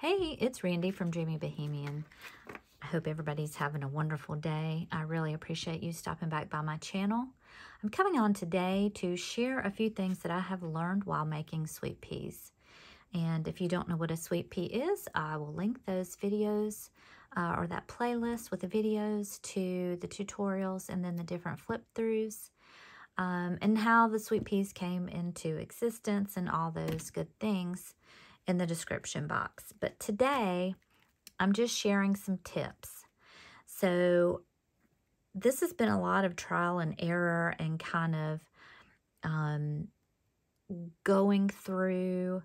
Hey, it's Randy from Dreamy Bohemian. I hope everybody's having a wonderful day. I really appreciate you stopping back by my channel. I'm coming on today to share a few things that I have learned while making sweet peas. And if you don't know what a sweet pea is, I will link those videos or that playlist with the videos to the tutorials and then the different flip throughs and how the sweet peas came into existence and all those good things in the description box. But today, I'm just sharing some tips. So this has been a lot of trial and error and kind of going through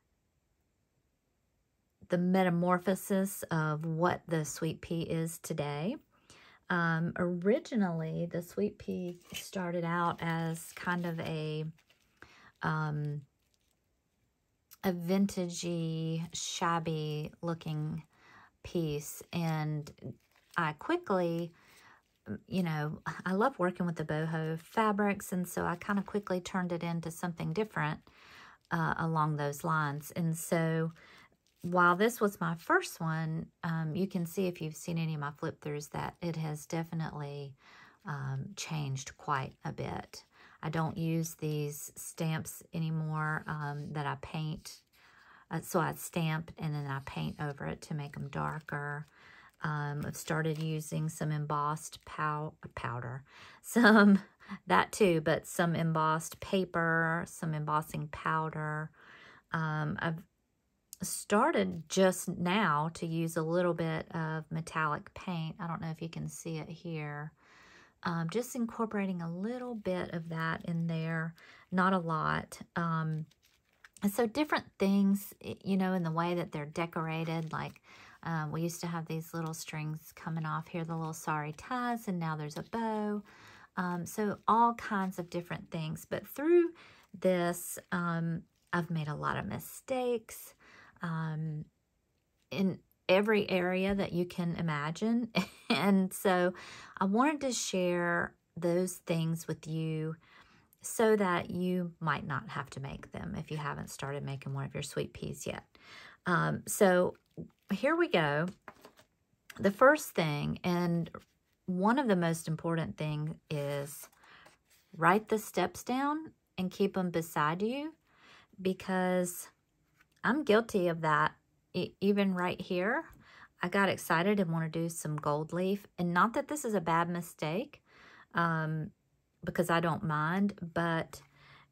the metamorphosis of what the sweet pea is today. Originally, the sweet pea started out as kind of a vintagey, shabby looking piece, and I quickly, I love working with the boho fabrics, and so I kind of quickly turned it into something different along those lines. And so while this was my first one, you can see if you've seen any of my flip throughs that it has definitely changed quite a bit. I don't use these stamps anymore that I paint. So I stamp and then I paint over it to make them darker. I've started using some embossed powder. That too, but some embossed paper, some embossing powder. I've started just now to use a little bit of metallic paint. I don't know if you can see it here. Just incorporating a little bit of that in there, not a lot. And so different things, in the way that they're decorated, like we used to have these little strings coming off here, the little Sari ties, and now there's a bow. So all kinds of different things. But through this, I've made a lot of mistakes in every area that you can imagine. And so I wanted to share those things with you so that you might not have to make them if you haven't started making one of your sweet peas yet. So here we go. The first thing, and one of the most important thing, is write the steps down and keep them beside you, because I'm guilty of that. Even right here, I got excited and want to do some gold leaf. And not that this is a bad mistake, because I don't mind. But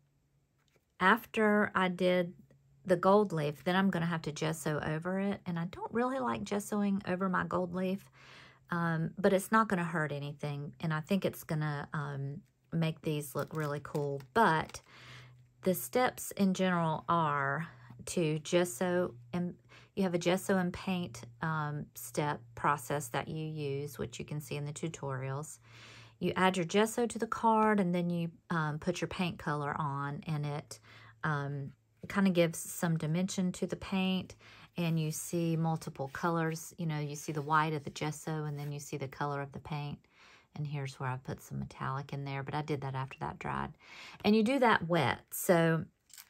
after I did the gold leaf, then I'm going to have to gesso over it. And I don't really like gessoing over my gold leaf, but it's not going to hurt anything. And I think it's going to make these look really cool. But the steps in general are to gesso, and you have a gesso and paint step process that you use, which you can see in the tutorials. You add your gesso to the card, and then you put your paint color on, and it kind of gives some dimension to the paint, and you see multiple colors. You see the white of the gesso, and then you see the color of the paint. And here's where I put some metallic in there, but I did that after that dried. And you do that wet. So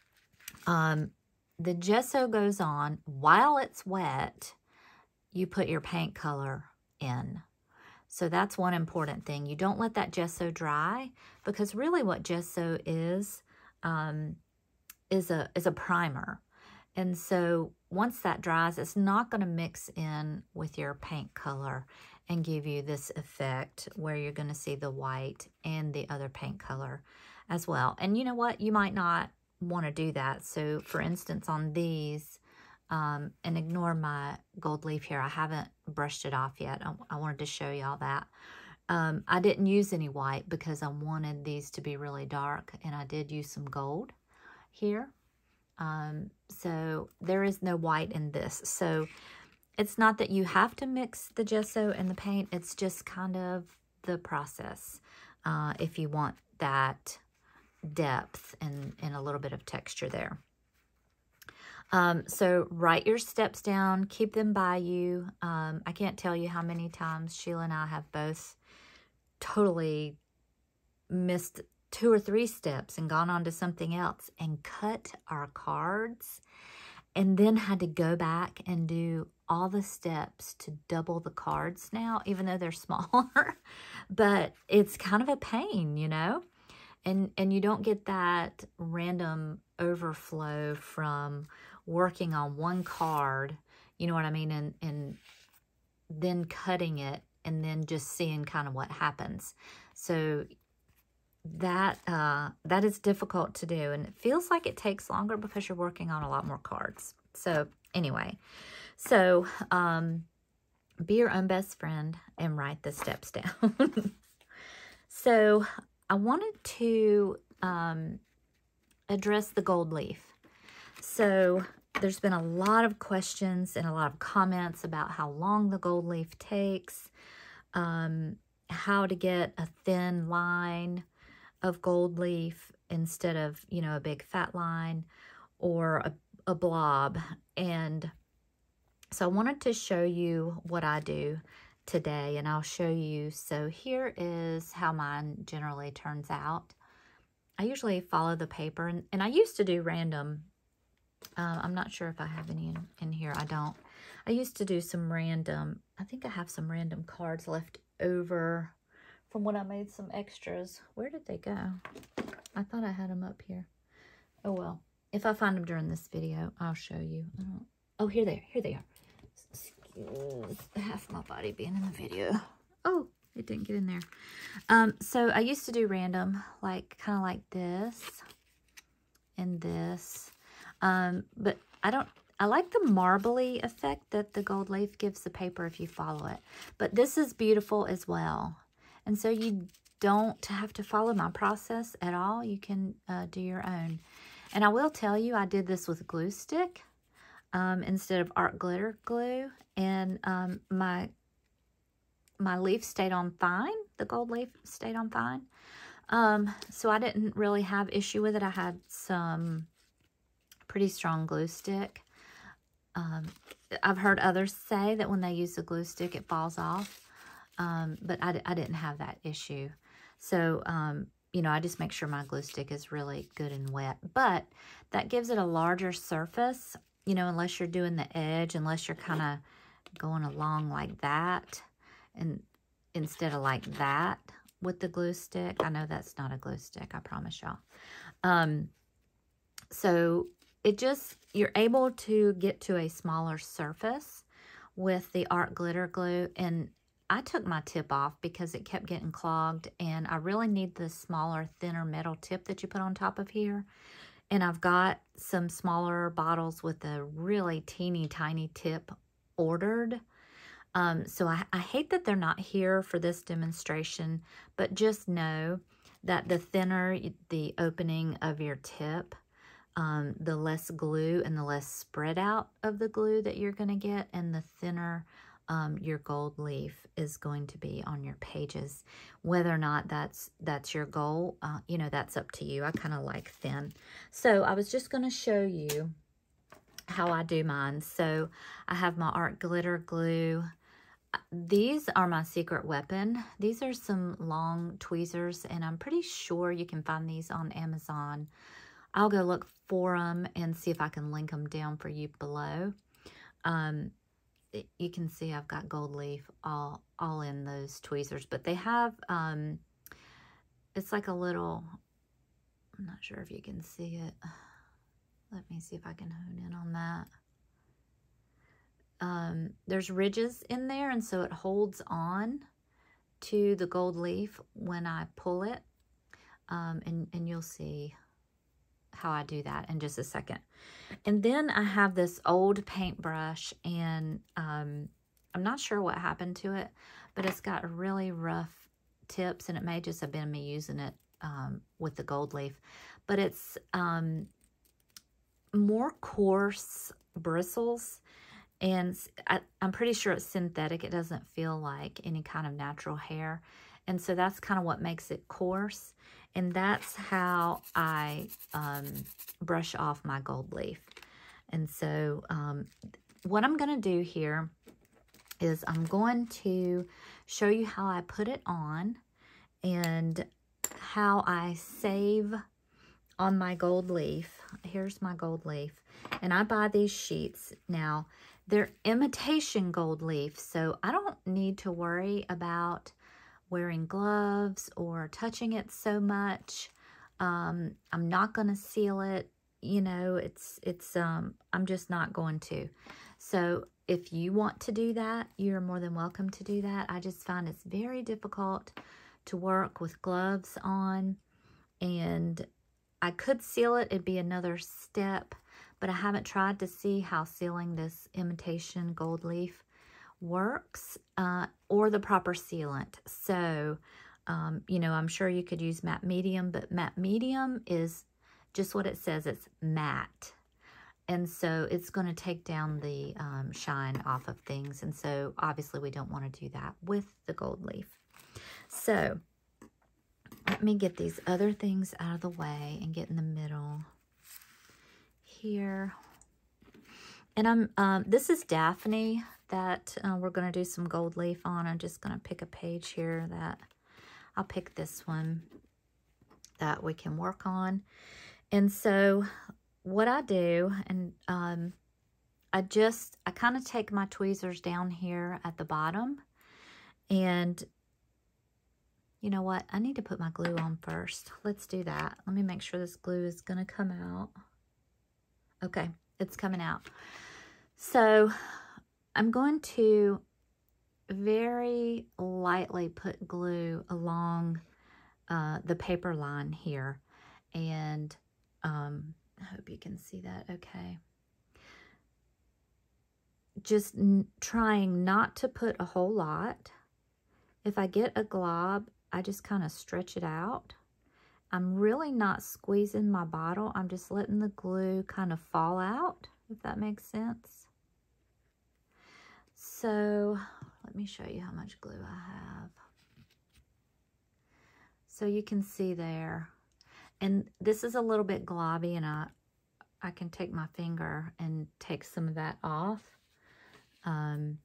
the gesso goes on. While it's wet, you put your paint color in. So that's one important thing. You don't let that gesso dry, because really what gesso is a primer. And so once that dries, it's not going to mix in with your paint color and give you this effect where you're going to see the white and the other paint color as well. And you know what? You might not want to do that. So for instance, on these, and ignore my gold leaf here, I haven't brushed it off yet. I wanted to show you all that. I didn't use any white because I wanted these to be really dark, and I did use some gold here. So there is no white in this. So it's not that you have to mix the gesso and the paint. It's just kind of the process if you want that depth and a little bit of texture there. So write your steps down, keep them by you. I can't tell you how many times Sheila and I have both totally missed 2 or 3 steps and gone on to something else and cut our cards and then had to go back and do all the steps to double the cards now, even though they're smaller. But it's kind of a pain, you know? And you don't get that random overflow from working on one card, you know what I mean? And then cutting it and then just seeing kind of what happens. So that is difficult to do, and it feels like it takes longer because you're working on a lot more cards. So anyway, so be your own best friend and write the steps down. So I wanted to address the gold leaf. So there's been a lot of questions and a lot of comments about how long the gold leaf takes, how to get a thin line of gold leaf instead of, you know, a big fat line or a blob. And so I wanted to show you what I do today, and I'll show you. So here is how mine generally turns out. I usually follow the paper, and I used to do random. I'm not sure if I have any in here. I don't. I used to do some random. I think I have some random cards left over from when I made some extras. Where did they go? I thought I had them up here. Oh, well. If I find them during this video, I'll show you. Oh, here they are. Here they are. Excuse half my body being in the video. Oh, it didn't get in there. So I used to do random, like kind of like this and this. But I like the marbly effect that the gold leaf gives the paper if you follow it. But this is beautiful as well. And so you don't have to follow my process at all. You can do your own. And I will tell you, I did this with glue stick instead of art glitter glue. And my leaf stayed on fine. The gold leaf stayed on fine. So I didn't really have issue with it. I had some pretty strong glue stick. I've heard others say that when they use the glue stick, it falls off. But I didn't have that issue. So, you know, I just make sure my glue stick is really good and wet. But that gives it a larger surface, you know, unless you're doing the edge, unless you're kind of going along like that, and instead of like that with the glue stick. I know that's not a glue stick, I promise y'all. So it just, you're able to get to a smaller surface with the art glitter glue. And I took my tip off because it kept getting clogged, and I really need the smaller, thinner metal tip that you put on top of here. And I've got some smaller bottles with a really teeny tiny tip ordered. So I hate that they're not here for this demonstration, but just know that the thinner the opening of your tip, the less glue and the less spread out of the glue that you're going to get, and the thinner your gold leaf is going to be on your pages. Whether or not that's your goal, you know, that's up to you. I kind of like thin. So I was just going to show you how I do mine. So I have my art glitter glue. These are my secret weapon. These are some long tweezers, and I'm pretty sure you can find these on Amazon. I'll go look for them and see if I can link them down for you below. You can see I've got gold leaf all in those tweezers, but they have, it's like a little, I'm not sure if you can see it. Let me see if I can hone in on that. There's ridges in there, and so it holds on to the gold leaf when I pull it, and you'll see how I do that in just a second. And then I have this old paintbrush, and I'm not sure what happened to it, but it's got really rough tips, and it may just have been me using it with the gold leaf, but it's more coarse bristles, and I'm pretty sure it's synthetic. It doesn't feel like any kind of natural hair, and so that's kind of what makes it coarse. And that's how I brush off my gold leaf. And so what I'm going to do here is I'm going to show you how I put it on and how I save on my gold leaf. Here's my gold leaf. And I buy these sheets. Now, they're imitation gold leaf, so I don't need to worry about wearing gloves or touching it so much. I'm not going to seal it. You know, I'm just not going to. So if you want to do that, you're more than welcome to do that. I just find it's very difficult to work with gloves on, and I could seal it. It'd be another step, but I haven't tried to see how sealing this imitation gold leaf works, or the proper sealant. So, you know, I'm sure you could use matte medium, but matte medium is just what it says. It's matte. And so it's going to take down the shine off of things. And so obviously we don't want to do that with the gold leaf. So let me get these other things out of the way and get in the middle here. And this is Daphne that we're going to do some gold leaf on. I'm just going to pick a page here that I'll pick this one that we can work on. And so what I do, and I kind of take my tweezers down here at the bottom, and you know what? I need to put my glue on first. Let's do that. Let me make sure this glue is going to come out. Okay, it's coming out. So I'm going to very lightly put glue along the paper line here, and I hope you can see that okay. Just trying not to put a whole lot. If I get a glob, I just kind of stretch it out. I'm really not squeezing my bottle. I'm just letting the glue kind of fall out, if that makes sense. So let me show you how much glue I have. So you can see there. And this is a little bit globby, and I can take my finger and take some of that off. And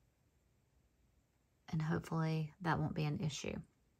hopefully that won't be an issue.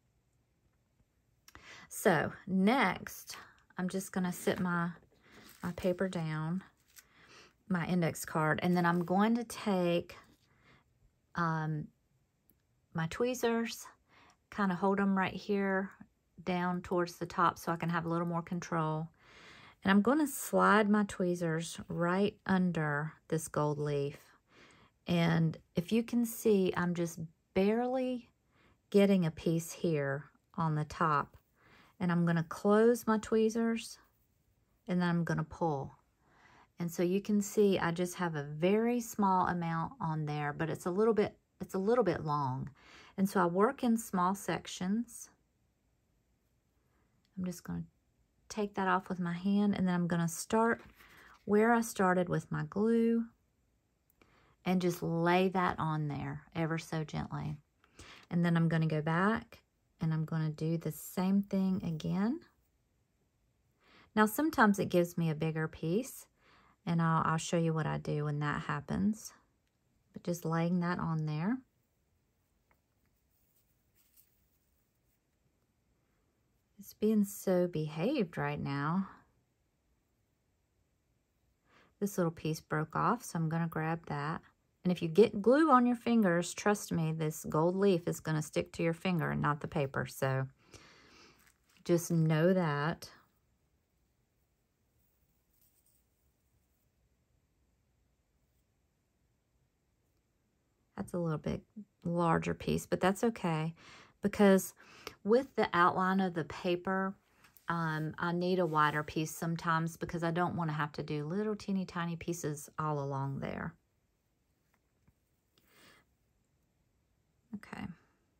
So next, I'm just going to sit my paper down, my index card, and then I'm going to take my tweezers, kind of hold them right here down towards the top so I can have a little more control. And I'm going to slide my tweezers right under this gold leaf. And if you can see, I'm just barely getting a piece here on the top. And I'm going to close my tweezers, and then I'm going to pull. And so you can see I just have a very small amount on there, but it's a little bit long. And so I work in small sections. I'm just going to take that off with my hand, and then I'm going to start where I started with my glue and just lay that on there ever so gently. And then I'm going to go back and I'm going to do the same thing again. Now sometimes it gives me a bigger piece, and I'll show you what I do when that happens. But just laying that on there. It's being so behaved right now. This little piece broke off, so I'm going to grab that. And if you get glue on your fingers, trust me, this gold leaf is going to stick to your finger and not the paper. So just know that. That's a little bit larger piece, but that's okay, because with the outline of the paper, I need a wider piece sometimes because I don't want to have to do little teeny tiny pieces all along there. Okay.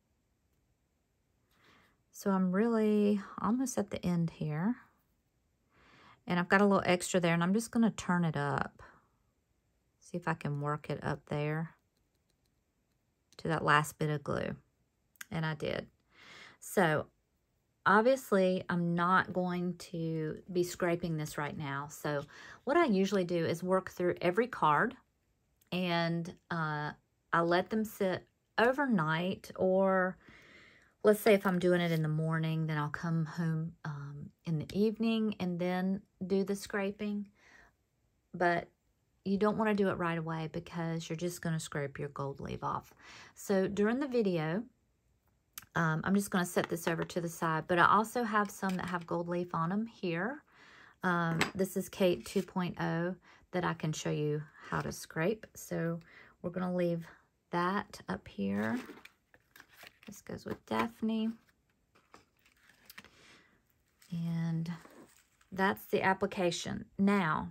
So I'm really almost at the end here. And I've got a little extra there, and I'm just going to turn it up. See if I can work it up there to that last bit of glue. And I did. So obviously I'm not going to be scraping this right now. So what I usually do is work through every card, and I let them sit overnight, or let's say if I'm doing it in the morning, then I'll come home in the evening and then do the scraping. but you don't want to do it right away because you're just going to scrape your gold leaf off. So during the video, I'm just going to set this over to the side, but I also have some that have gold leaf on them here. This is Kate 2.0 that I can show you how to scrape. So we're going to leave that up here. This goes with Daphne. And that's the application. Now,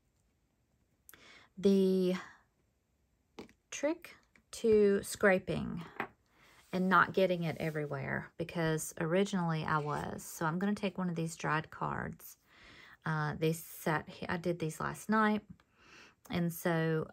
the trick to scraping and not getting it everywhere, because originally I was. So I'm going to take one of these dried cards. I did these last night. And so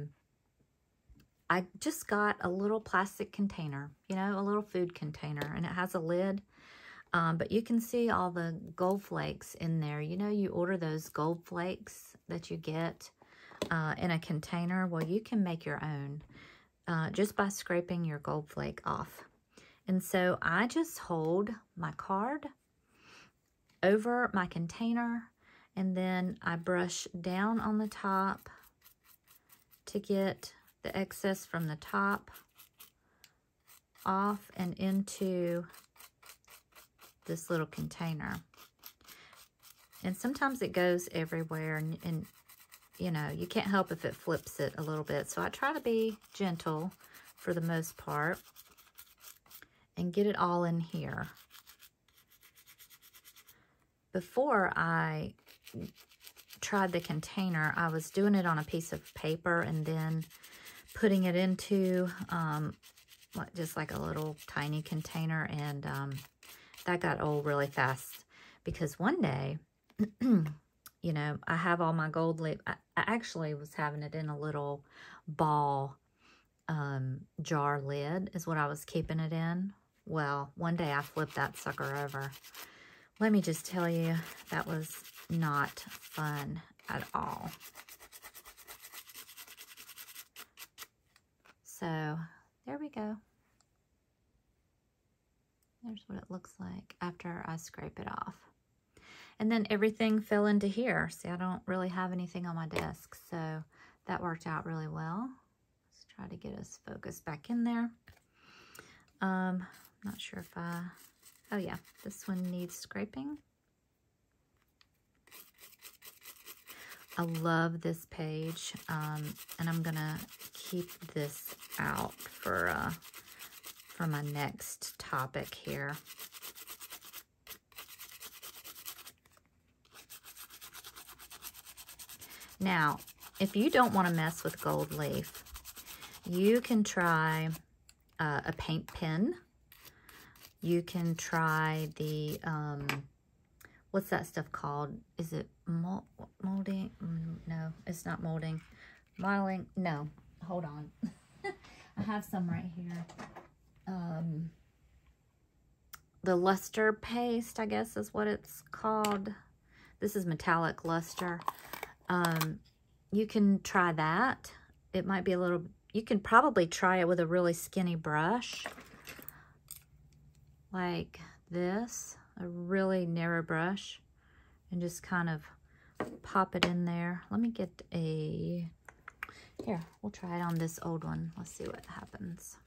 I just got a little plastic container, you know, a little food container, and it has a lid. But you can see all the gold flakes in there. You know, you order those gold flakes that you get in a container. Well, you can make your own just by scraping your gold flake off. And so I just hold my card over my container, and then I brush down on the top to get the excess from the top off and into this little container. And sometimes it goes everywhere, and you know, you can't help if it flips it a little bit. So I try to be gentle for the most part and get it all in here. Before I tried the container, I was doing it on a piece of paper and then putting it into just like a little tiny container, and that got old really fast because one day, you know, I have all my gold leaf. I actually was having it in a little ball jar lid is what I was keeping it in. Well, one day I flipped that sucker over. Let me just tell you, that was not fun at all. So there we go. There's what it looks like after I scrape it off. And then everything fell into here. See, I don't really have anything on my desk, so that worked out really well. Let's try to get us focused back in there. Not sure if oh yeah, this one needs scraping. I love this page, and I'm gonna keep this out for my next topic here. Now, if you don't want to mess with gold leaf, you can try a paint pen. You can try the, what's that stuff called? Is it molding? No, it's not molding. Modeling? No, hold on. I have some right here. The luster paste, I guess is what it's called. This is metallic luster. You can try that. It might be a little, you can probably try it with a really skinny brush. Like this, a really narrow brush, and just kind of pop it in there. Let me get here, we'll try it on this old one. Let's see what happens.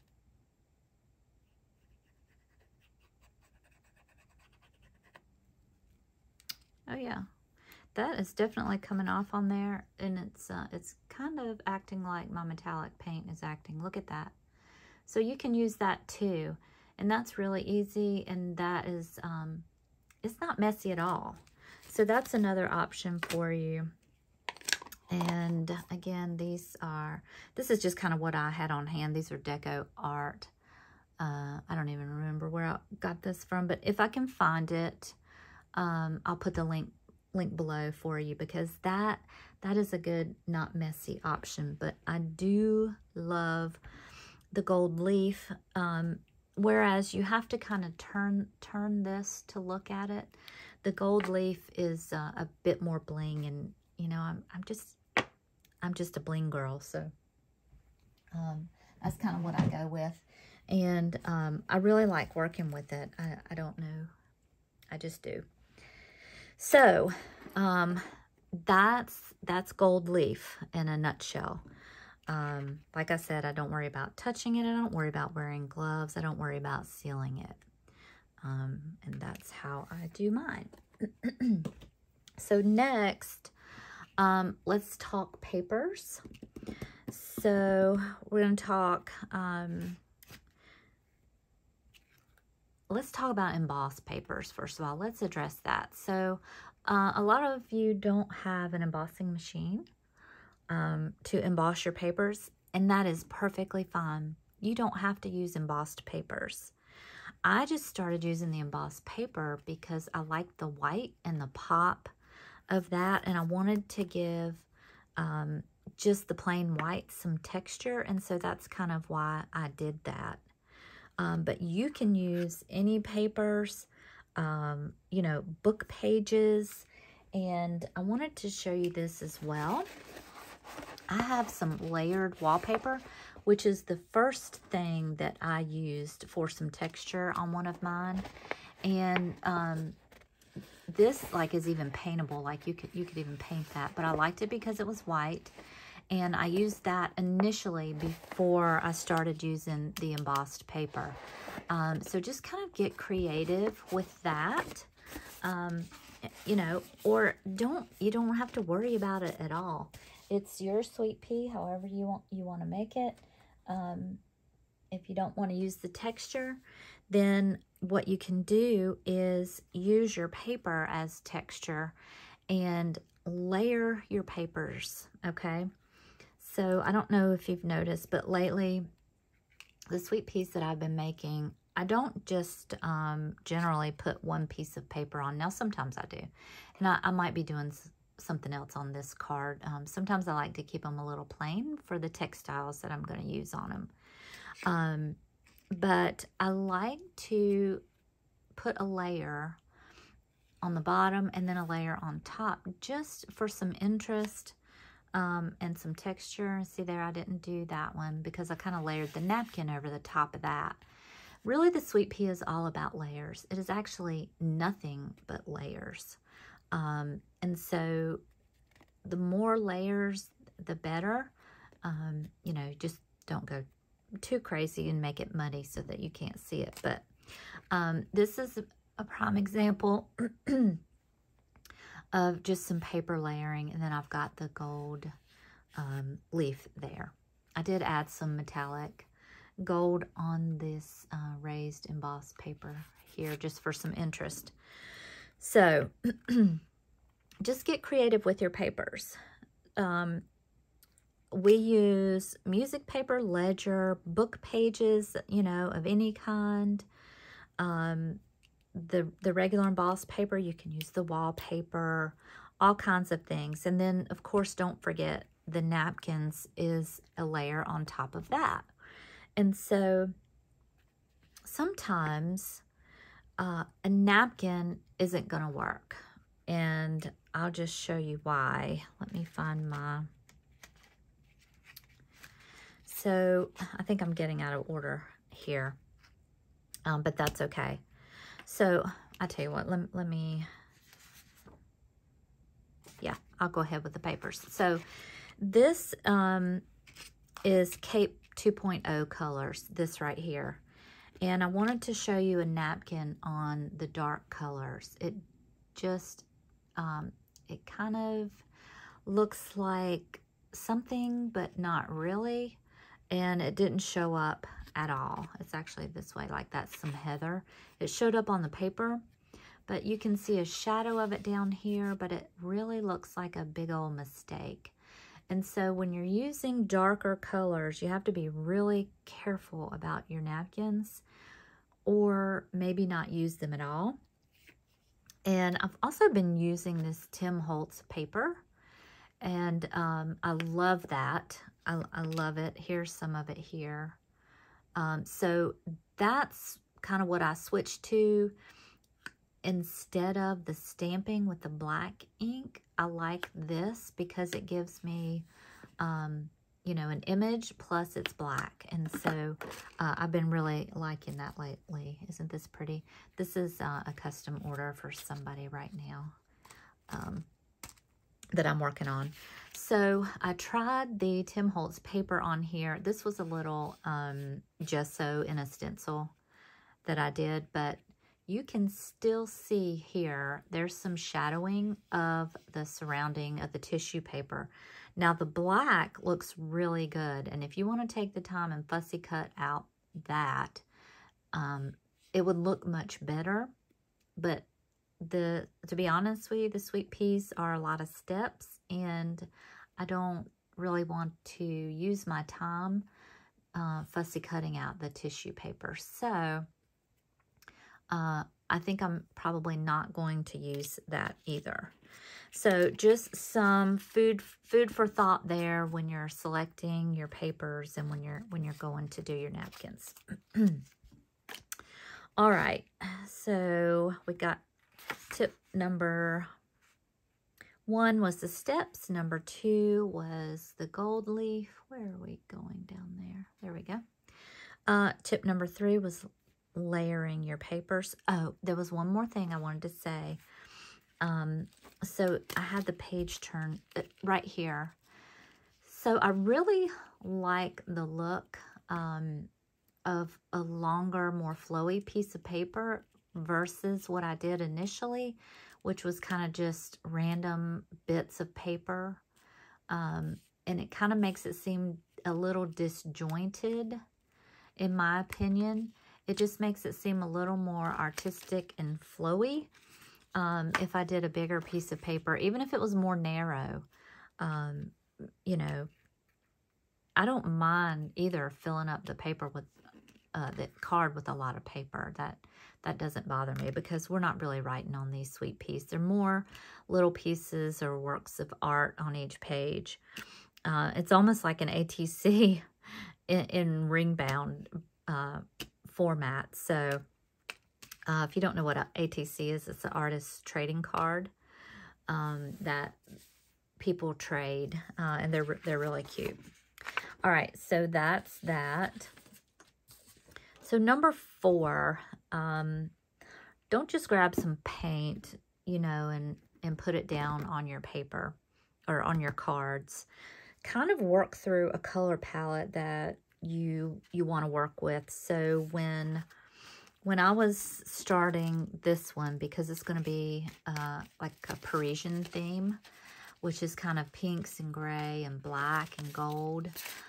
Oh yeah, that is definitely coming off on there, and it's kind of acting like my metallic paint is acting. Look at that. So you can use that too. And that's really easy, and that is, it's not messy at all. So that's another option for you. And again, this is just kind of what I had on hand. These are Deco Art. I don't even remember where I got this from, but if I can find it, I'll put the link below for you, because that is a good, not messy option. But I do love the gold leaf. Whereas you have to kind of turn this to look at it. The gold leaf is a bit more bling, and you know, I'm just a bling girl, so that's kind of what I go with. And I really like working with it. I don't know, I just do. So that's gold leaf in a nutshell. Like I said, I don't worry about touching it. I don't worry about wearing gloves. I don't worry about sealing it. And that's how I do mine. So next, let's talk papers. So we're going to talk, let's talk about embossed papers first of all. Let's address that. So a lot of you don't have an embossing machine to emboss your papers, and that is perfectly fine. You don't have to use embossed papers. I just started using the embossed paper because I like the white and the pop of that, and I wanted to give just the plain white some texture, and so that's kind of why I did that. But you can use any papers, you know, book pages, and I wanted to show you this as well. I have some layered wallpaper, which is the first thing that I used for some texture on one of mine. And this like is even paintable, like you could even paint that, but I liked it because it was white. And I used that initially before I started using the embossed paper. So just kind of get creative with that. You know, or you don't have to worry about it at all. It's your sweet pea, however you want to make it. If you don't want to use the texture, then what you can do is use your paper as texture and layer your papers, okay? So I don't know if you've noticed, but lately, the sweet peas that I've been making, I don't just generally put one piece of paper on. Now, sometimes I do. And I might be doing something else on this card. Sometimes I like to keep them a little plain for the textiles that I'm going to use on them. But I like to put a layer on the bottom and then a layer on top just for some interest and some texture. See there, I didn't do that one because I kind of layered the napkin over the top of that. Really, the sweet pea is all about layers. It is actually nothing but layers. And so the more layers, the better. You know, just don't go too crazy and make it muddy so that you can't see it. But this is a prime example of just some paper layering. And then I've got the gold leaf there. I did add some metallic gold on this raised embossed paper here just for some interest. So just get creative with your papers. We use music paper, ledger, book pages, you know, of any kind. The regular embossed paper, you can use the wallpaper, all kinds of things. And then, of course, don't forget the napkins is a layer on top of that. And so sometimes a napkin isn't going to work. And I'll just show you why. Let me find my... So I think I'm getting out of order here, but that's okay. So I tell you what, let me, yeah, I'll go ahead with the papers. So this is Cape 2.0 colors, this right here. And I wanted to show you a napkin on the dark colors. It just, it kind of looks like something, but not really. And it didn't show up at all. It's actually this way, like that's some heather. It showed up on the paper, but you can see a shadow of it down here, but it really looks like a big old mistake. And so when you're using darker colors, you have to be really careful about your napkins, or maybe not use them at all. And I've also been using this Tim Holtz paper, and I love that. I love it. Here's some of it here. So that's kind of what I switched to. Instead of the stamping with the black ink, I like this because it gives me, you know, an image plus it's black. And so I've been really liking that lately. Isn't this pretty? This is a custom order for somebody right now. that I'm working on. So I tried the Tim Holtz paper on here. This was a little gesso in a stencil that I did, but you can still see here, there's some shadowing of the surrounding of the tissue paper. Now the black looks really good, and if you want to take the time and fussy cut out that, it would look much better. But to be honest with you, the sweet peas are a lot of steps, and I don't really want to use my time fussy cutting out the tissue paper. So I think I'm probably not going to use that either. So just some food for thought there when you're selecting your papers and when you're going to do your napkins. All right, so we got tip number 1 was the steps. Number 2 was the gold leaf. Where are we going down there? There we go. Tip number 3 was layering your papers. Oh, there was one more thing I wanted to say. So I had the page turn right here. So I really like the look of a longer, more flowy piece of paper versus what I did initially, which was kind of just random bits of paper. And it kind of makes it seem a little disjointed, in my opinion. It just makes it seem a little more artistic and flowy. If I did a bigger piece of paper, even if it was more narrow, you know, I don't mind either filling up the paper with the card with a lot of paper. That doesn't bother me because we're not really writing on these sweet peas. They're more little pieces or works of art on each page. It's almost like an ATC in Ringbound format. So if you don't know what ATC is, it's an artist trading card that people trade, and they're really cute. All right, so that's that. So number 4, don't just grab some paint, you know, and put it down on your paper or on your cards. Kind of work through a color palette that you want to work with. So when I was starting this one, because it's going to be like a Parisian theme, which is kind of pinks and gray and black and gold,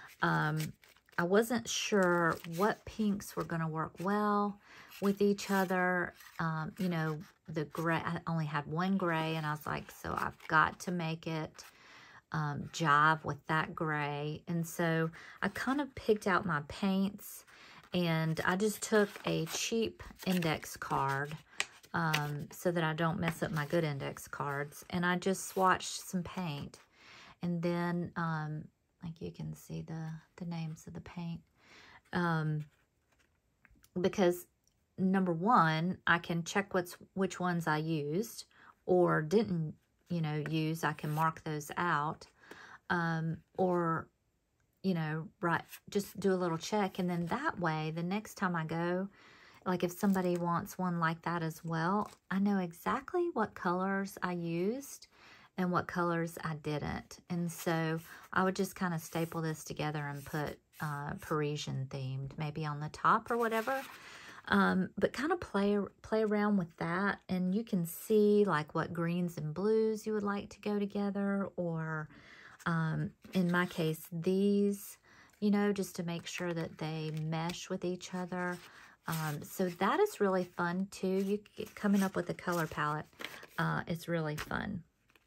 I wasn't sure what pinks were going to work well with each other. You know, the gray, I only had one gray, and I was like, so I've got to make it jive with that gray. And so I kind of picked out my paints, and I just took a cheap index card so that I don't mess up my good index cards. And I just swatched some paint. And then, like you can see the names of the paint. Because number 1, I can check which ones I used or didn't, you know, use. I can mark those out. Or, you know, just do a little check. And then that way, the next time I go, like if somebody wants one like that as well, I know exactly what colors I used and what colors I didn't. And so I would just kind of staple this together and put Parisian themed maybe on the top or whatever. But kind of play around with that, and you can see like what greens and blues you would like to go together, or in my case, these, you know, just to make sure that they mesh with each other. So that is really fun too. Coming up with a color palette, it's really fun.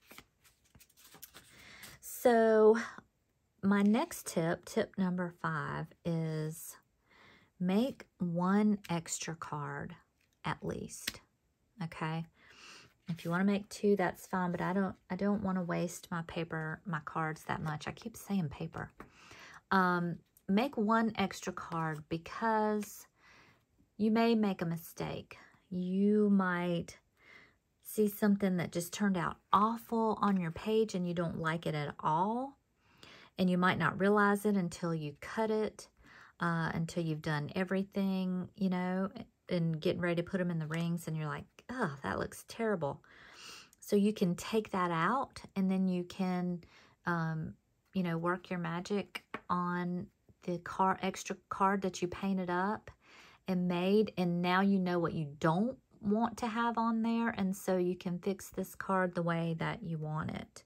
So my next tip number 5, is make 1 extra card at least. Okay. If you want to make 2, that's fine, but I don't want to waste my cards that much. I keep saying paper. Make 1 extra card because you may make a mistake. You might see something that just turned out awful on your page and you don't like it at all. And you might not realize it until you cut it, until you've done everything, you know, and getting ready to put them in the rings, and you're like, oh, that looks terrible. So you can take that out, and then you can, you know, work your magic on the extra card that you painted up and made, and now you know what you don't want to have on there, and so you can fix this card the way that you want it.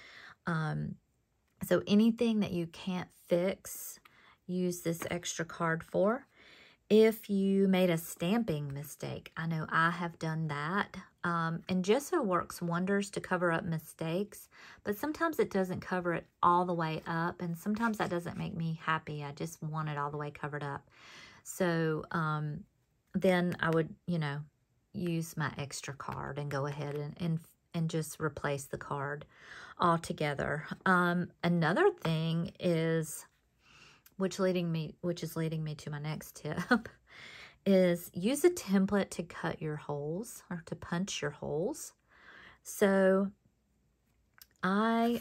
So anything that you can't fix, use this extra card for. If you made a stamping mistake, I know I have done that, and gesso works wonders to cover up mistakes, but sometimes it doesn't cover it all the way up, and sometimes that doesn't make me happy. I just want it all the way covered up. So then I would, you know, use my extra card and go ahead and just replace the card altogether. Another thing is, which is leading me to my next tip, is use a template to cut your holes or to punch your holes. So I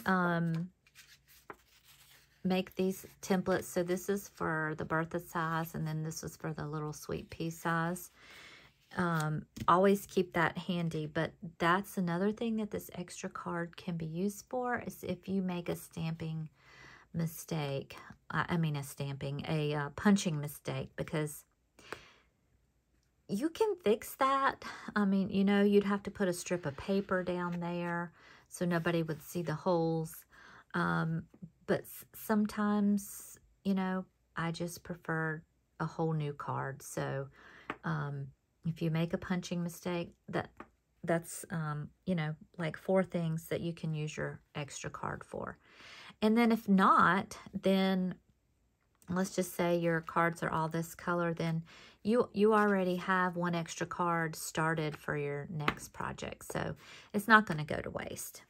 make these templates. So this is for the Bertha size, and then this is for the little Sweet Pea size. Always keep that handy, but that's another thing that this extra card can be used for, is if you make a stamping mistake, a punching mistake, because you can fix that. I mean, you know, you'd have to put a strip of paper down there so nobody would see the holes. But sometimes, you know, I just prefer a whole new card. So, if you make a punching mistake, that's, you know, like 4 things that you can use your extra card for. And then if not, then let's just say your cards are all this color, then you already have 1 extra card started for your next project. So it's not going to go to waste.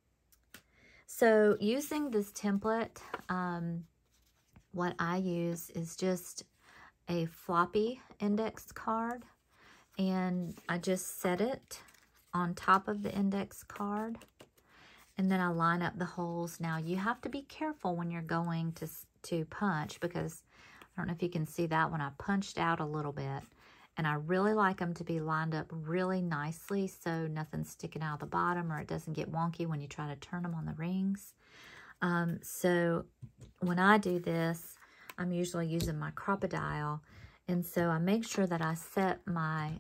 So using this template, what I use is just a floppy index card, and I just set it on top of the index card, and then I line up the holes. Now you have to be careful when you're going to punch, because I don't know if you can see that when I punched out a little bit, and I really like them to be lined up really nicely so nothing's sticking out of the bottom, or it doesn't get wonky when you try to turn them on the rings. So when I do this, I'm usually using my Crocodile, and so I make sure that I set my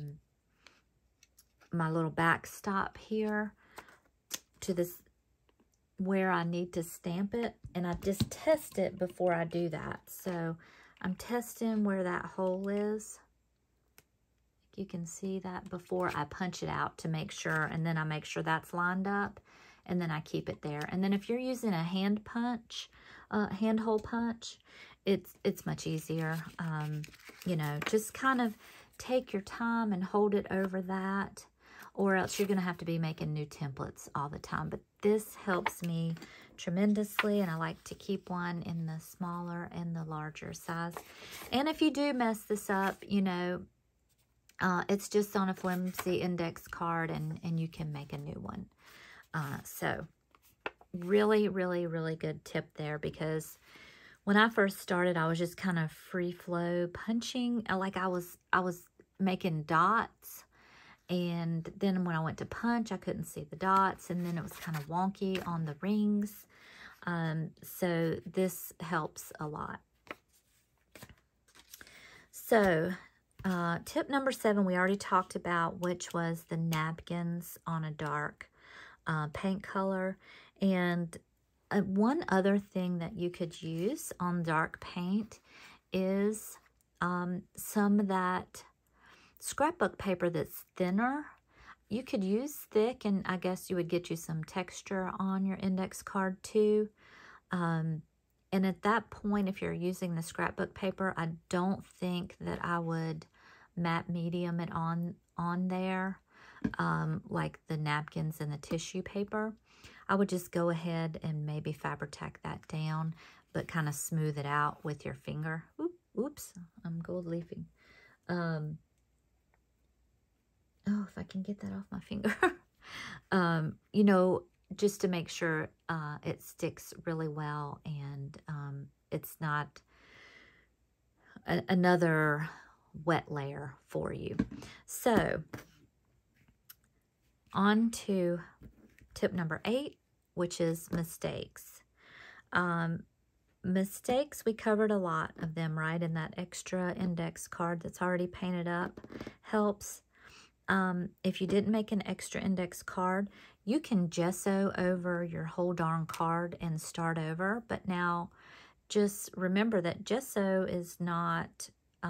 my little backstop here to this where I need to stamp it, and I just test it before I do that. So I'm testing where that hole is. You can see that before I punch it out to make sure, and then I make sure that's lined up, and then I keep it there. And then if you're using a hand punch, hand hole punch, it's much easier. You know, just kind of take your time and hold it over that, or else you're going to have to be making new templates all the time. But this helps me tremendously, and I like to keep one in the smaller and the larger size. And if you do mess this up, you know, it's just on a flimsy index card, and you can make a new one. So really, really, really good tip there, because when I first started, I was just kind of free flow punching. Like I was making dots, and then when I went to punch, I couldn't see the dots, and then it was kind of wonky on the rings. So this helps a lot. So tip number 7, we already talked about, which was the napkins on a dark paint color. And one other thing that you could use on dark paint is some of that scrapbook paper that's thinner. You could use thick, and I guess you would get you some texture on your index card too. And at that point, if you're using the scrapbook paper, I don't think that I would matte medium it on there, like the napkins and the tissue paper. I would just go ahead and maybe Fabri-Tac that down, but kind of smooth it out with your finger. Oops, I'm gold leafing. Oh, if I can get that off my finger. You know, just to make sure it sticks really well, and it's not another wet layer for you. So on to tip number 8, which is mistakes. Mistakes, we covered a lot of them, right? In that extra index card that's already painted up helps. If you didn't make an extra index card, you can gesso over your whole darn card and start over. But now just remember that gesso is not,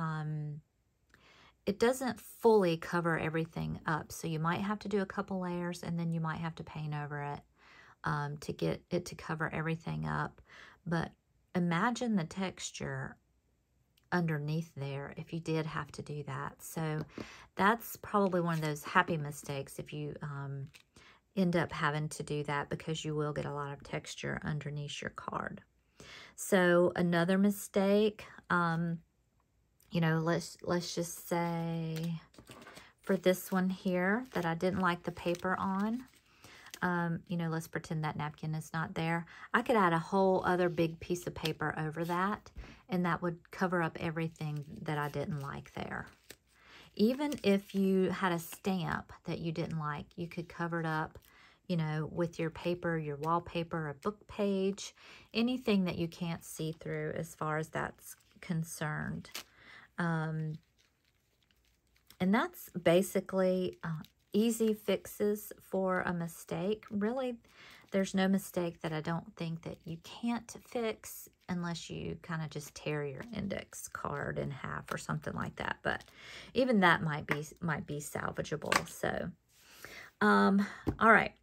it doesn't fully cover everything up. So you might have to do a couple layers and then you might have to paint over it to get it to cover everything up. But imagine the texture underneath there if you did have to do that. So that's probably one of those happy mistakes if you end up having to do that, because you will get a lot of texture underneath your card. So another mistake, you know, let's just say for this one here that I didn't like the paper on. You know, let's pretend that napkin is not there. I could add a whole other big piece of paper over that, and that would cover up everything that I didn't like there. Even if you had a stamp that you didn't like, you could cover it up, you know, with your paper, your wallpaper, a book page, anything that you can't see through as far as that's concerned. And that's basically easy fixes for a mistake. Really, there's no mistake that I don't think that you can't fix unless you kind of just tear your index card in half or something like that. But even that might be salvageable. So, all right.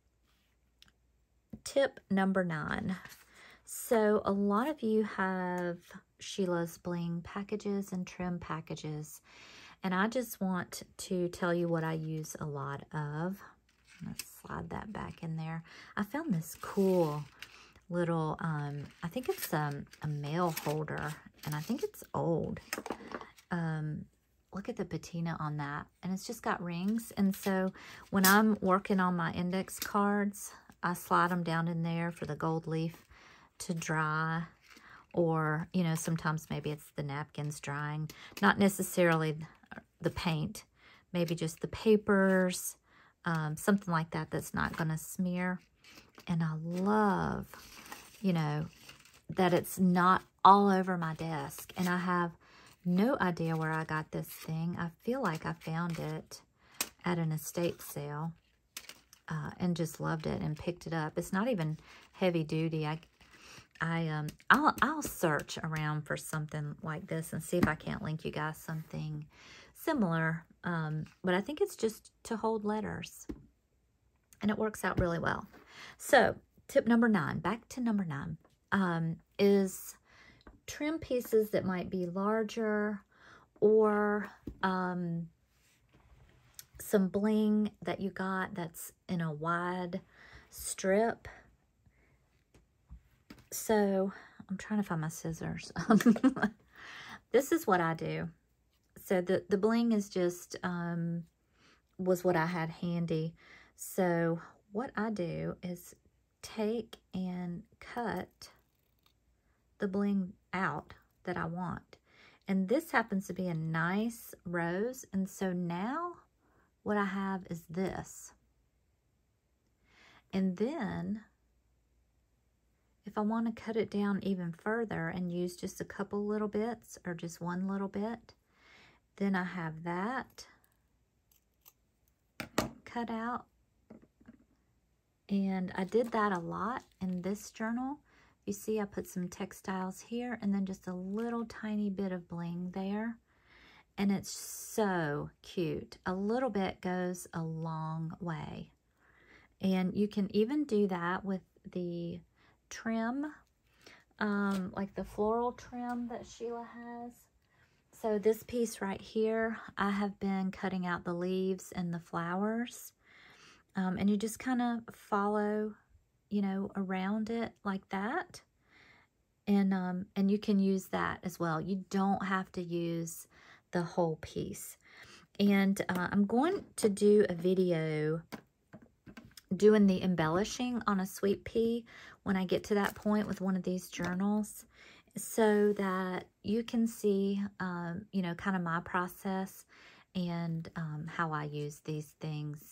Tip number 9. So a lot of you have Sheila's Bling packages and trim packages. And I just want to tell you what I use a lot of. Let's slide that back in there. I found this cool little, I think it's a mail holder, and I think it's old. Look at the patina on that, and it's just got rings. And so when I'm working on my index cards, I slide them down in there for the gold leaf to dry. Or, you know, sometimes maybe it's the napkins drying. Not necessarily the paint, maybe just the papers, something like that that's not going to smear. And I love, you know, that it's not all over my desk. And I have no idea where I got this thing. I feel like I found it at an estate sale and just loved it and picked it up. It's not even heavy duty. I'll search around for something like this and see if I can't link you guys something similar. But I think it's just to hold letters, and it works out really well. So tip number 9, back to number 9, is trim pieces that might be larger, or some bling that you got that's in a wide strip. So I'm trying to find my scissors. This is what I do. So the bling is just, was what I had handy. So what I do is take and cut the bling out that I want. And this happens to be a nice rose. And so now what I have is this. And then if I want to cut it down even further and use just a couple little bits or just one little bit, then I have that cut out. And I did that a lot in this journal. You see I put some textiles here and then just a little tiny bit of bling there. And it's so cute. A little bit goes a long way. And you can even do that with the trim, like the floral trim that Sheila has. So this piece right here, I have been cutting out the leaves and the flowers. And you just kind of follow, you know, around it like that. And you can use that as well. You don't have to use the whole piece. And I'm going to do a video doing the embellishing on a Sweet Pea when I get to that point with one of these journals, so that you can see, you know, kind of my process and how I use these things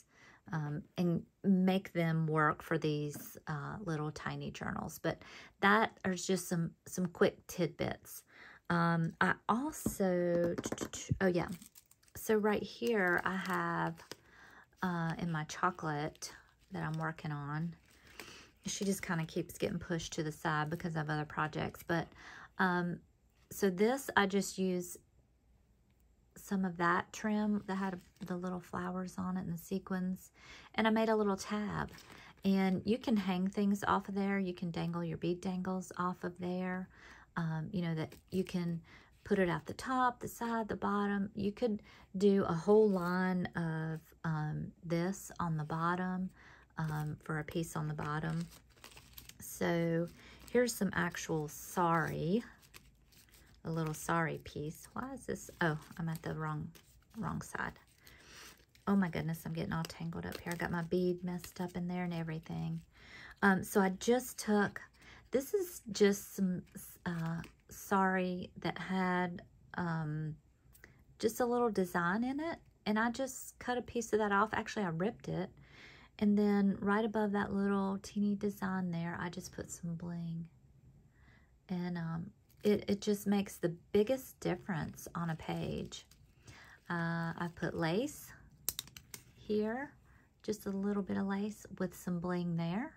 and make them work for these little tiny journals. But that are just some quick tidbits. I also, oh yeah, so right here I have in my chocolate that I'm working on. She just kind of keeps getting pushed to the side because I have other projects. But so this, I just use some of that trim that had the little flowers on it and the sequins. And I made a little tab. And you can hang things off of there. You can dangle your bead dangles off of there. You know, that you can put it at the top, the side, the bottom. You could do a whole line of this on the bottom for a piece on the bottom. So here's some actual Sari, a little Sari piece. Why is this? Oh, I'm at the wrong side. Oh my goodness, I'm getting all tangled up here. I got my bead messed up in there and everything. So I just took, this is just some Sari that had just a little design in it. And I just cut a piece of that off. Actually, I ripped it. And then right above that little teeny design there, I just put some bling. And it just makes the biggest difference on a page. I put lace here, just a little bit of lace with some bling there.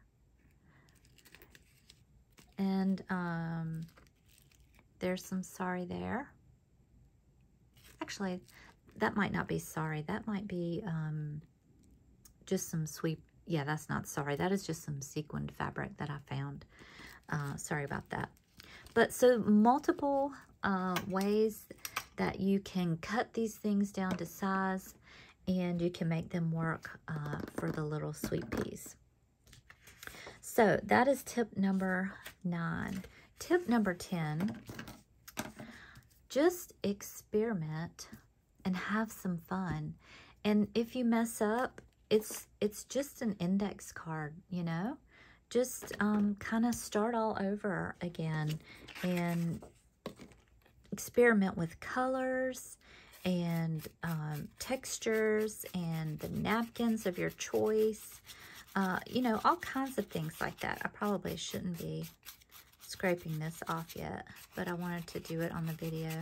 And there's some Sari there. Actually, that might not be Sari. That might be just some sweet, yeah, that's not Sari. That is just some sequined fabric that I found. Sorry about that. But so multiple ways that you can cut these things down to size, and you can make them work for the little sweet peas. So that is tip number 9. Tip number 10, just experiment and have some fun. And if you mess up, it's just an index card, you know? Just kind of start all over again and experiment with colors and textures and the napkins of your choice. You know, all kinds of things like that. I probably shouldn't be scraping this off yet, but I wanted to do it on the video.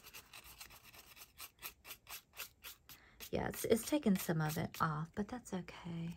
Yeah, it's taken some of it off, but that's okay.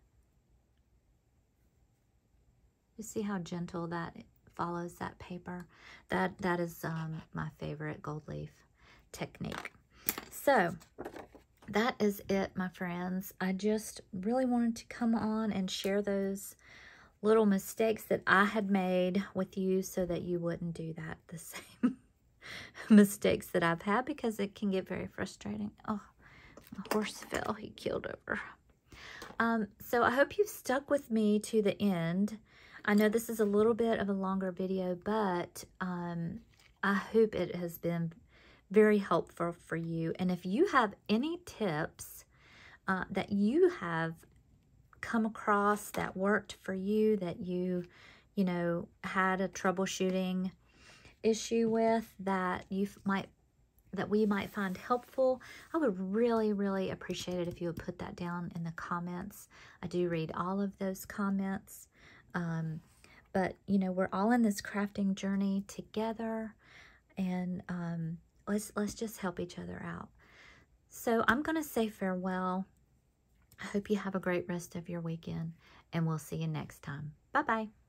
You see how gentle that follows that paper? That is my favorite gold leaf technique. So that is it, my friends. I just really wanted to come on and share those little mistakes that I had made with you so that you wouldn't do that, the same mistakes that I've had, because it can get very frustrating. Oh, my horse fell. He keeled over. So I hope you've stuck with me to the end. I know this is a little bit of a longer video, but I hope it has been very helpful for you. And if you have any tips that you have come across that worked for you, that you know, had a troubleshooting issue with, that we might find helpful, I would really, really appreciate it if you would put that down in the comments. I do read all of those comments. But, you know, we're all in this crafting journey together, and let's just help each other out. So I'm going to say farewell. I hope you have a great rest of your weekend, and we'll see you next time. Bye-bye.